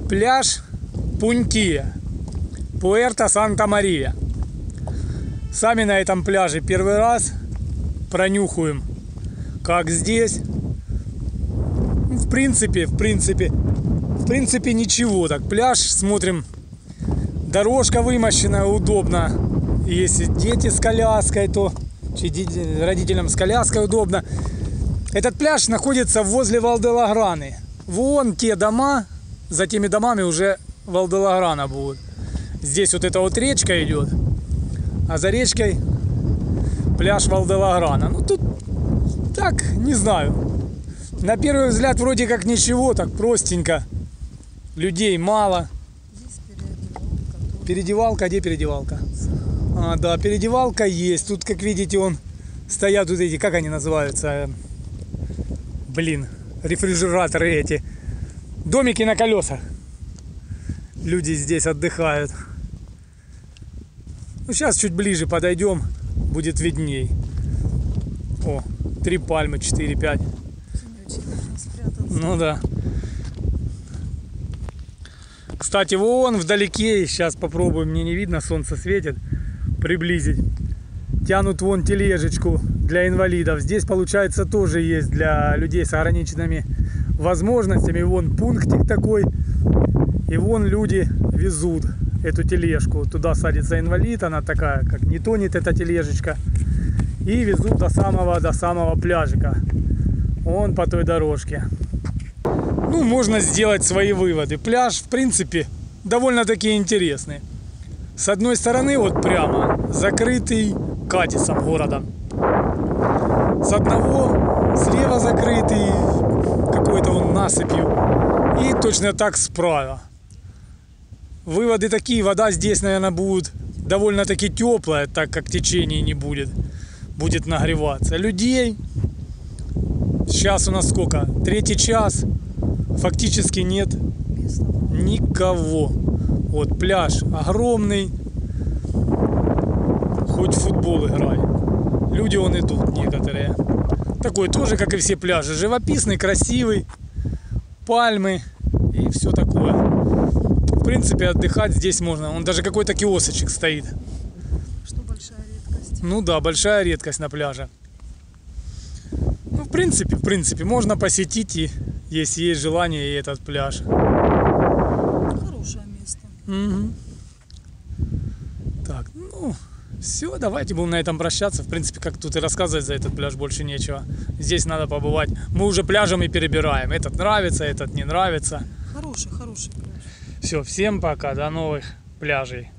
Пляж Пунькия, Пуэрто-Санта-Мария. Сами на этом пляже первый раз пронюхаем, как здесь. В принципе, ничего. Так, пляж смотрим. Дорожка вымощена, удобно. Если дети с коляской, то родителям с коляской удобно. Этот пляж находится возле Валделаграны. Вон те дома, за теми домами уже Валделаграна будет. Здесь вот эта вот речка идет, а за речкой пляж Валделаграна. Ну тут так, не знаю. На первый взгляд вроде как ничего, так простенько. Людей мало. Здесь переодевалка. Переодевалка, где переодевалка? А, да, переодевалка есть. Тут, как видите, стоят вот эти, как они называются? Блин, рефрижераторы эти. Домики на колесах. Люди здесь отдыхают. Ну, сейчас чуть ближе подойдем, будет видней. О, 3 пальмы, 4, 5. Ну да. Кстати, вон вдалеке, сейчас попробуем, мне не видно, солнце светит, приблизить. Тянут вон тележечку для инвалидов. Здесь, получается, тоже есть для людей с ограниченными возможностями. Вон пунктик такой. И вон люди везут эту тележку. Туда садится инвалид, она такая, как не тонет эта тележечка. И везут до самого пляжика. Вон по той дорожке. Ну, можно сделать свои выводы. Пляж, в принципе, довольно-таки интересный. С одной стороны, вот прямо, закрытый Кадисом городом. С одного, слева закрытый, какой-то он насыпью. И точно так справа. Выводы такие, вода здесь, наверное, будет довольно-таки теплая, так как течение не будет. Будет нагреваться. Людей сейчас у нас сколько? 3-й час. Фактически нет никого. Вот пляж огромный. Хоть в футбол играй. Люди идут некоторые. Такой тоже, как и все пляжи. Живописный, красивый. Пальмы и все такое. В принципе, отдыхать здесь можно. Он даже какой-то киосочек стоит. Что большая редкость. Ну да, большая редкость на пляже. Ну, в принципе, можно посетить, и если есть желание, и этот пляж. Хорошее место. Угу. Так, ну, все, давайте будем на этом прощаться. В принципе, как тут и рассказывать за этот пляж больше нечего. Здесь надо побывать. Мы уже пляжами перебираем. Этот нравится, этот не нравится. Хороший пляж. Все, всем пока, до новых пляжей.